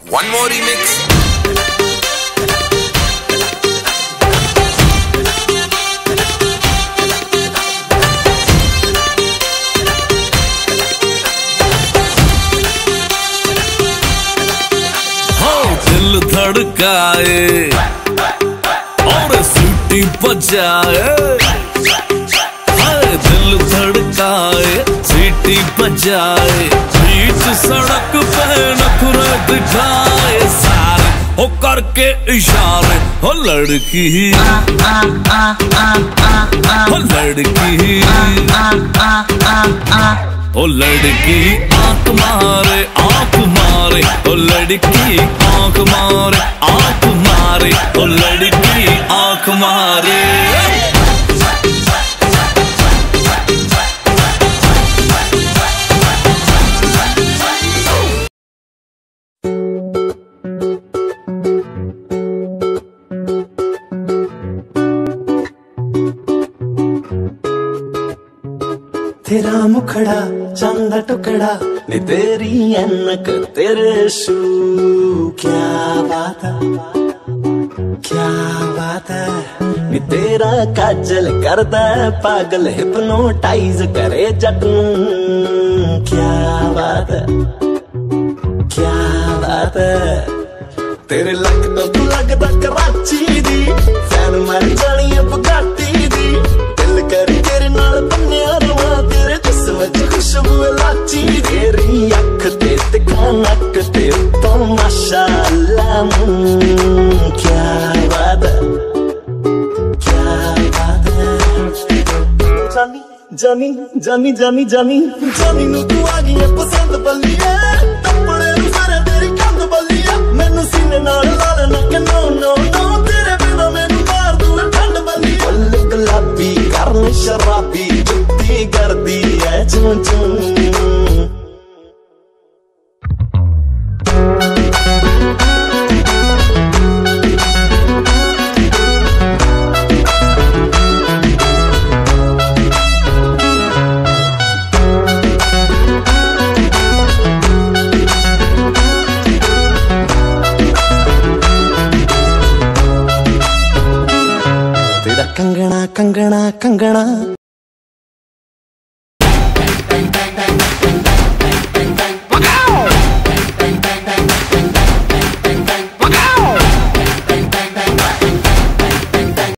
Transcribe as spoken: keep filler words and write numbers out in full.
One more remix. दिल धड़काए और सीटी बजाए, दिल धड़काए सीटी बजाए, बीच सड़क पे नखरे दिखाए सारे हो करके इशारे। हो लड़की हो लड़की ओ लड़की आंख मारे आंख मारे, ओ लड़की आंख मारे आंख मारे, ओ लड़की आंख मारे। तेरा मुखड़ा चंदा टुकड़ा नी तेरी ऐनक तेरे शू, क्या बात है क्या बात है नी तेरा काजल करदा पागल हिप्नोटाइज करे जट नूं, क्या बात है क्या बात है। तेरे लगदा तू लगदा कराची दी फैन मर जानी है बुगाटी दी, दिल कर तेरे नाल बन्निया रवां तेरे जिस्म च खुशबू लाची, तेरी अख ते तिखा नक ते तो माशाअल्लाह मुं, क्या बात है क्या बात है। जानी जानी जानी जानी जानी जानी नू तू आ गई है पसंद बल्लिया, टप्पड़े नू सारे तेरी कंध बल्लिया, मैनू सीने नाल ला लेना कि नो नो नो, तेरे बिना मैनू मार दूं ठंड बल्लिया। फुल गुलाबी करन शराबी जुत्ती करदी है चूं चूं। कंगना कंगना कंगना